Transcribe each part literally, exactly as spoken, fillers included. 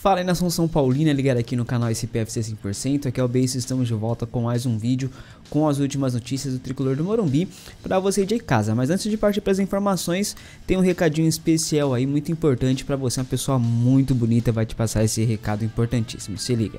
Fala aí, nação São Paulina, ligado aqui no canal S P F C cem por cento, aqui é o Beijo, estamos de volta com mais um vídeo com as últimas notícias do Tricolor do Morumbi para você de casa. Mas antes de partir para as informações, tem um recadinho especial aí, muito importante para você, uma pessoa muito bonita vai te passar esse recado importantíssimo, se liga.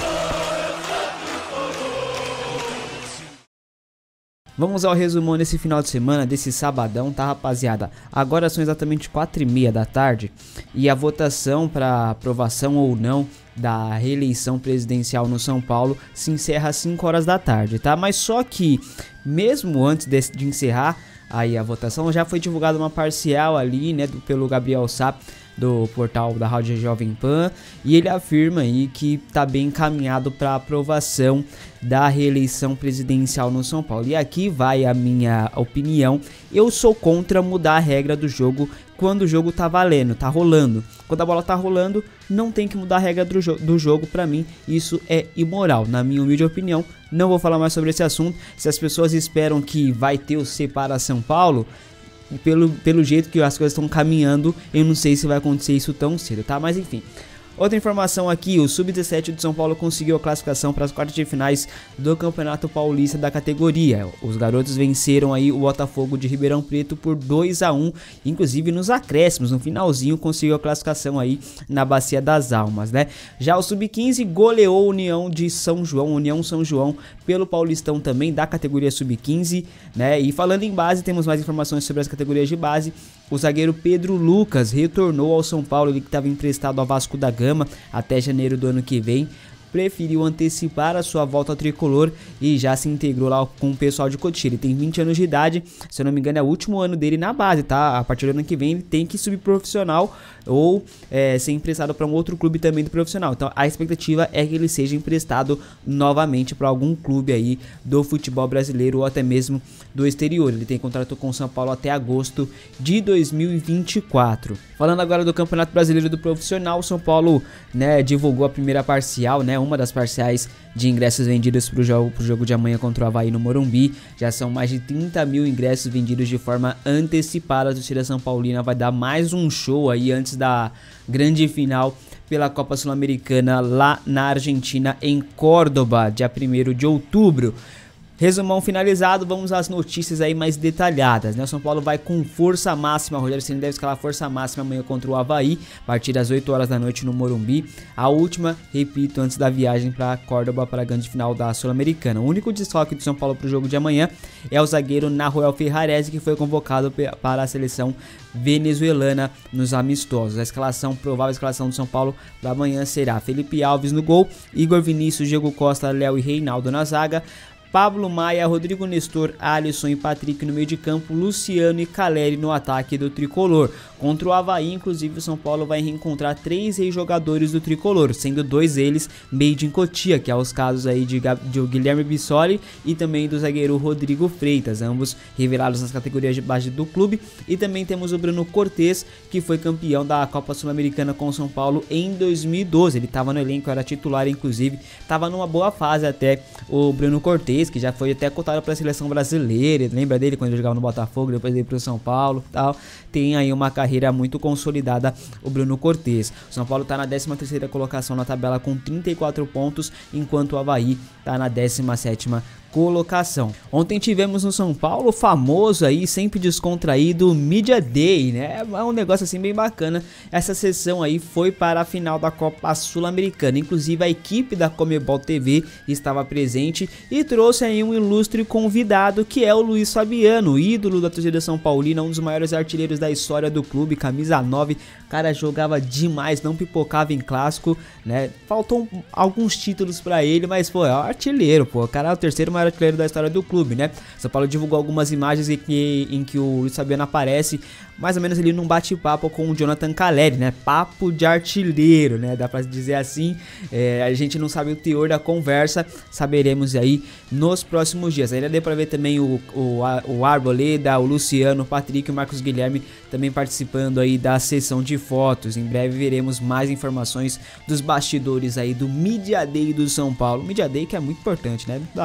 Vamos ao resumão nesse final de semana, desse sabadão, tá, rapaziada? Agora são exatamente quatro e meia da tarde e a votação para aprovação ou não da reeleição presidencial no São Paulo se encerra às cinco horas da tarde, tá? Mas só que, mesmo antes de, de encerrar aí a votação, já foi divulgada uma parcial ali, né, do, pelo Gabriel Sá, do portal da Rádio Jovem Pan, e ele afirma aí que tá bem encaminhado para aprovação da reeleição presidencial no São Paulo. E aqui vai a minha opinião: eu sou contra mudar a regra do jogo quando o jogo tá valendo, tá rolando. Quando a bola tá rolando, não tem que mudar a regra do, jo do jogo. Pra mim, isso é imoral, na minha humilde opinião. Não vou falar mais sobre esse assunto. Se as pessoas esperam que vai ter o Separa São Paulo, Pelo, pelo jeito que as coisas estão caminhando, eu não sei se vai acontecer isso tão cedo, tá? Mas enfim. Outra informação aqui, o sub dezessete do São Paulo conseguiu a classificação para as quartas de finais do Campeonato Paulista da categoria. Os garotos venceram aí o Botafogo de Ribeirão Preto por dois a um, inclusive nos acréscimos, no finalzinho conseguiu a classificação aí na Bacia das Almas, né? Já o sub quinze goleou a União de São João, União São João, pelo Paulistão também da categoria sub quinze, né? E falando em base, temos mais informações sobre as categorias de base. O zagueiro Pedro Lucas retornou ao São Paulo, ele que estava emprestado ao Vasco da Gama até janeiro do ano que vem. Preferiu antecipar a sua volta ao tricolor e já se integrou lá com o pessoal de Cotia. Ele tem vinte anos de idade, se eu não me engano é o último ano dele na base, tá? A partir do ano que vem ele tem que subir profissional ou é, ser emprestado para um outro clube também do profissional. Então a expectativa é que ele seja emprestado novamente para algum clube aí do futebol brasileiro ou até mesmo do exterior. Ele tem contrato com o São Paulo até agosto de dois mil e vinte e quatro. Falando agora do Campeonato Brasileiro do Profissional, o São Paulo, né, divulgou a primeira parcial, né? Uma das parciais de ingressos vendidos para o jogo, pro jogo de amanhã contra o Avaí no Morumbi. Já são mais de trinta mil ingressos vendidos de forma antecipada. A torcida São Paulina vai dar mais um show aí antes da grande final pela Copa Sul-Americana lá na Argentina, em Córdoba, dia primeiro de outubro. Resumão finalizado, vamos às notícias aí mais detalhadas, né? O São Paulo vai com força máxima, o Rogério Ceni deve escalar força máxima amanhã contra o Avaí, a partir das oito horas da noite no Morumbi. A última, repito, antes da viagem para Córdoba para a grande final da Sul-Americana. O único desfalque do São Paulo para o jogo de amanhã é o zagueiro Nahuel Ferrarese, que foi convocado para a seleção venezuelana nos amistosos. A escalação, provável escalação do São Paulo para amanhã será Felipe Alves no gol, Igor Vinícius, Diego Costa, Léo e Reinaldo na zaga, Pablo Maia, Rodrigo Nestor, Alisson e Patrick no meio de campo, Luciano e Caleri no ataque do Tricolor. Contra o Avaí, inclusive, o São Paulo vai reencontrar três ex-jogadores do Tricolor, sendo dois deles made in Cotia, que é os casos aí de, de Guilherme Bissoli e também do zagueiro Rodrigo Freitas, ambos revelados nas categorias de base do clube. E também temos o Bruno Cortes, que foi campeão da Copa Sul-Americana com o São Paulo em dois mil e doze. Ele estava no elenco, era titular, inclusive, estava numa boa fase até o Bruno Cortes, que já foi até cotado para a seleção brasileira. Lembra dele quando ele jogava no Botafogo, depois veio para o São Paulo e tal. Tem aí uma carreira muito consolidada o Bruno Cortes. O São Paulo está na décima terceira colocação na tabela com trinta e quatro pontos, enquanto o Avaí está na décima sétima colocação. Ontem tivemos no São Paulo o famoso aí, sempre descontraído, Media Day, né? É um negócio assim bem bacana. Essa sessão aí foi para a final da Copa Sul-Americana. Inclusive a equipe da Comebol T V estava presente e trouxe aí um ilustre convidado, que é o Luiz Fabiano, ídolo da torcida São Paulina, um dos maiores artilheiros da história do clube, camisa nove. O cara jogava demais, não pipocava em clássico, né? Faltou alguns títulos para ele, mas pô, é um artilheiro, pô. O cara é o terceiro maior artilheiro da história do clube, né? São Paulo divulgou algumas imagens em que, em que o Luiz Fabiano aparece mais ou menos ali num bate-papo com o Jonathan Caleri, né? Papo de artilheiro, né? Dá pra dizer assim. É, a gente não sabe o teor da conversa, saberemos aí nos próximos dias. Ainda deu pra ver também o, o, o Arboleda, o Luciano, o Patrick e o Marcos Guilherme também participando aí da sessão de fotos. Em breve veremos mais informações dos bastidores aí do Media Day do São Paulo. Media Day que é muito importante, né? Muito da hora.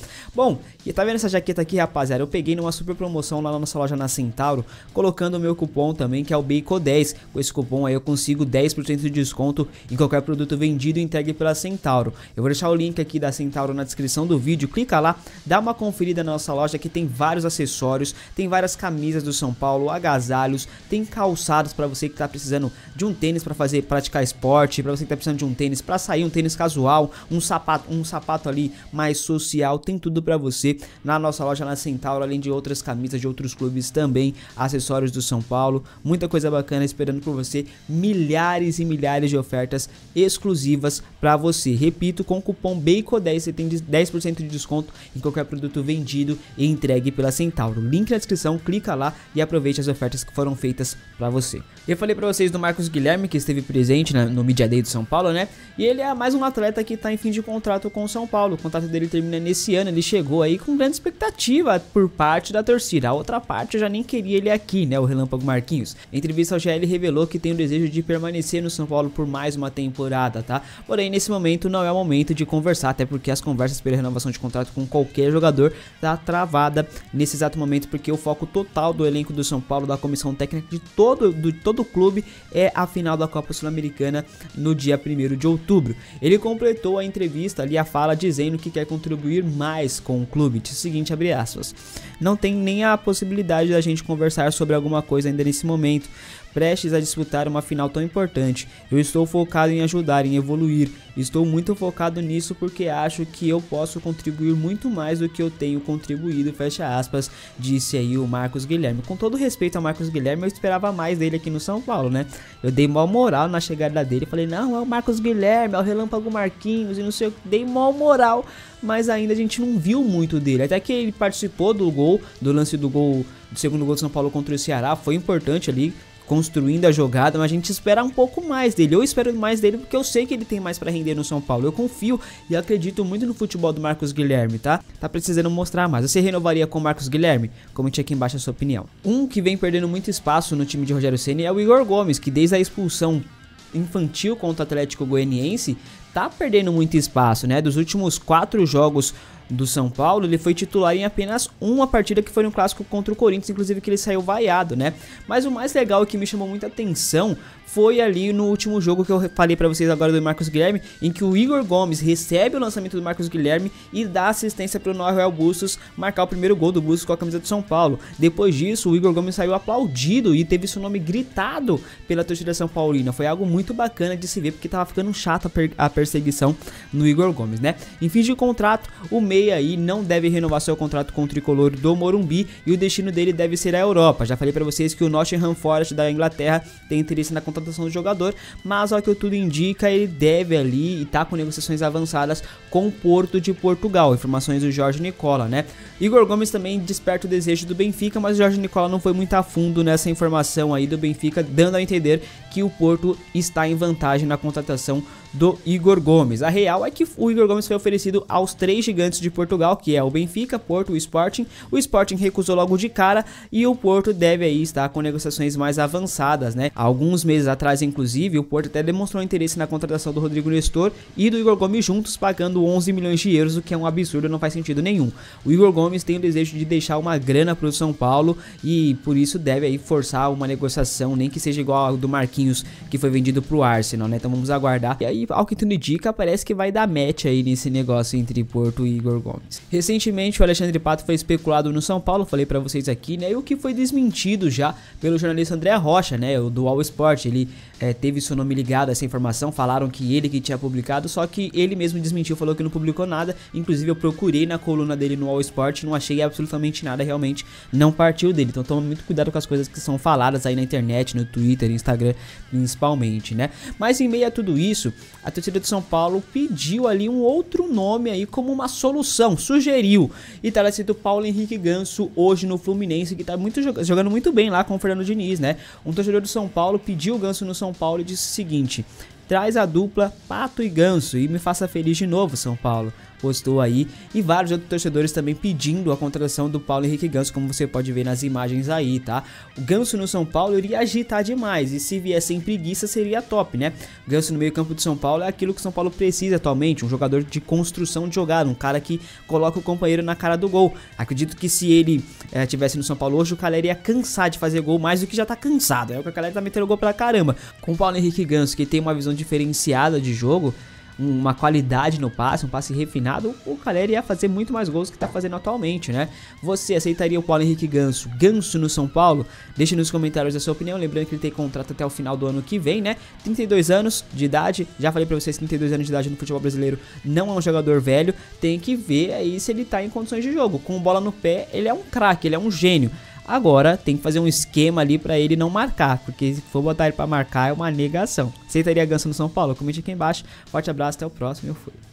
Bom, e tá vendo essa jaqueta aqui, rapaziada? Eu peguei numa super promoção lá na nossa loja na Centauro, colocando o meu cupom também, que é o Bacon dez. Com esse cupom aí eu consigo dez por cento de desconto em qualquer produto vendido e entregue pela Centauro. Eu vou deixar o link aqui da Centauro na descrição do vídeo, clica lá, dá uma conferida na nossa loja, que tem vários acessórios, tem várias camisas do São Paulo, agasalhos, tem calçados para você que tá precisando de um tênis para fazer, praticar esporte, para você que tá precisando de um tênis para sair, um tênis casual, um sapato, um sapato ali mais social, tem tudo para você na nossa loja na Centauro, além de outras camisas de outros clubes também, acessórios do São Paulo, muita coisa bacana esperando por você, milhares e milhares de ofertas exclusivas para você. Repito, com o cupom Bacon dez você tem dez por cento de desconto em qualquer produto vendido e entregue pela Centauro. Link na descrição, clica lá e aproveite as ofertas que foram feitas para você. Eu falei para vocês do Marcos Guilherme, que esteve presente na, no Media Day do São Paulo, né? E ele é mais um atleta que está em fim de contrato com o São Paulo. O contrato dele termina nesse ano. Ele chegou aí com grande expectativa por parte da torcida. A outra parte eu já nem queria ele aqui, né? O Relâmpago Marquinhos. Em entrevista ao G L, revelou que tem o desejo de permanecer no São Paulo por mais uma temporada, tá? Porém, nesse momento não é o momento de conversar, até porque as conversas pela renovação de contrato com qualquer jogador tá travada nesse exato momento, porque o foco total do elenco do São Paulo, da comissão técnica de todo, do, todo o clube, é a final da Copa Sul-Americana no dia primeiro de outubro. Ele completou a entrevista ali, a fala, dizendo que quer contribuir mais com o clube. Diz o seguinte, abre aspas: não tem nem a possibilidade da gente conversar sobre alguma coisa ainda nesse momento, prestes a disputar uma final tão importante. Eu estou focado em ajudar, em evoluir. Estou muito focado nisso porque acho que eu posso contribuir muito mais do que eu tenho contribuído, fecha aspas, disse aí o Marcos Guilherme. Com todo respeito ao Marcos Guilherme, eu esperava mais dele aqui no São Paulo, né? Eu dei mal moral na chegada dele, falei, não, é o Marcos Guilherme, é o Relâmpago Marquinhos e não sei o que, dei mal moral, mas ainda a gente não viu muito dele. Até que ele participou do gol, do lance do gol, do segundo gol do São Paulo contra o Ceará, foi importante ali, construindo a jogada, mas a gente espera um pouco mais dele. Eu espero mais dele porque eu sei que ele tem mais para render no São Paulo. Eu confio e acredito muito no futebol do Marcos Guilherme, tá? Tá precisando mostrar mais. Você renovaria com o Marcos Guilherme? Comente aqui embaixo a sua opinião. Um que vem perdendo muito espaço no time de Rogério Ceni é o Igor Gomes, que desde a expulsão infantil contra o Atlético Goianiense tá perdendo muito espaço, né? Dos últimos quatro jogos do São Paulo, ele foi titular em apenas uma partida, que foi um clássico contra o Corinthians, inclusive que ele saiu vaiado, né? Mas o mais legal que me chamou muita atenção foi ali no último jogo que eu falei pra vocês agora do Marcos Guilherme, em que o Igor Gomes recebe o lançamento do Marcos Guilherme e dá assistência pro Noel Bustos marcar o primeiro gol do Bustos com a camisa do São Paulo. Depois disso, o Igor Gomes saiu aplaudido e teve seu nome gritado pela torcida São Paulina. Foi algo muito bacana de se ver, porque tava ficando chata a, per a perseguição no Igor Gomes, né? Em fim de contrato, o meia aí não deve renovar seu contrato com o tricolor do Morumbi e o destino dele deve ser a Europa. Já falei pra vocês que o Nottingham Forest da Inglaterra tem interesse na contratação do jogador, mas ao que tudo indica, ele deve ali e tá com negociações avançadas com o Porto de Portugal. Informações do Jorge Nicola, né? Igor Gomes também desperta o desejo do Benfica, mas o Jorge Nicola não foi muito a fundo nessa informação aí do Benfica, dando a entender que o Porto está em vantagem na contratação do Igor Gomes. A real é que o Igor Gomes foi oferecido aos três gigantes de Portugal, que é o Benfica, Porto e o Sporting. O Sporting recusou logo de cara e o Porto deve aí estar com negociações mais avançadas, né? Alguns meses atrás, inclusive, o Porto até demonstrou interesse na contratação do Rodrigo Nestor e do Igor Gomes juntos, pagando onze milhões de euros, o que é um absurdo, não faz sentido nenhum. O Igor Gomes tem o desejo de deixar uma grana para o São Paulo e por isso deve aí forçar uma negociação, nem que seja igual ao do Marquinhos, que foi vendido para o Arsenal, né? Então vamos aguardar. E aí, ao que tudo indica, parece que vai dar match aí nesse negócio entre Porto e Igor Gomes. Recentemente, o Alexandre Pato foi especulado no São Paulo, falei pra vocês aqui, né? E o que foi desmentido já pelo jornalista André Rocha, né? O do All Sport. Ele é, teve seu nome ligado a essa informação, falaram que ele que tinha publicado, só que ele mesmo desmentiu, falou que não publicou nada. Inclusive, eu procurei na coluna dele no All Sport, não achei absolutamente nada, realmente não partiu dele. Então, tome muito cuidado com as coisas que são faladas aí na internet, no Twitter, Instagram, principalmente, né? Mas em meio a tudo isso, a torcida de São Paulo pediu ali um outro nome aí como uma solução, sugeriu. E tá lá escrito Paulo Henrique Ganso hoje no Fluminense, que tá muito, jogando muito bem lá com o Fernando Diniz, né? Um torcedor do São Paulo pediu o Ganso no São Paulo e disse o seguinte: traz a dupla Pato e Ganso e me faça feliz de novo, São Paulo. Postou aí, e vários outros torcedores também pedindo a contratação do Paulo Henrique Ganso, como você pode ver nas imagens aí, tá? O Ganso no São Paulo iria agitar demais, e se vier sem preguiça seria top, né? O Ganso no meio campo de São Paulo é aquilo que o São Paulo precisa atualmente, um jogador de construção de jogada, um cara que coloca o companheiro na cara do gol. Acredito que se ele é, tivesse no São Paulo hoje, o Calleri ia cansar de fazer gol mais do que já tá cansado, é o que o Calleri tá metendo gol pra caramba. Com o Paulo Henrique Ganso, que tem uma visão diferenciada de jogo, uma qualidade no passe, um passe refinado, o Calleri ia fazer muito mais gols que tá fazendo atualmente, né? Você aceitaria o Paulo Henrique Ganso, Ganso no São Paulo? Deixe nos comentários a sua opinião, lembrando que ele tem contrato até o final do ano que vem, né? trinta e dois anos de idade, já falei pra vocês, trinta e dois anos de idade no futebol brasileiro não é um jogador velho, tem que ver aí se ele tá em condições de jogo. Com bola no pé, ele é um craque, ele é um gênio. Agora tem que fazer um esquema ali pra ele não marcar, porque se for botar ele pra marcar é uma negação. Aceitaria Ganso no São Paulo? Comente aqui embaixo. Forte abraço, até o próximo, eu fui.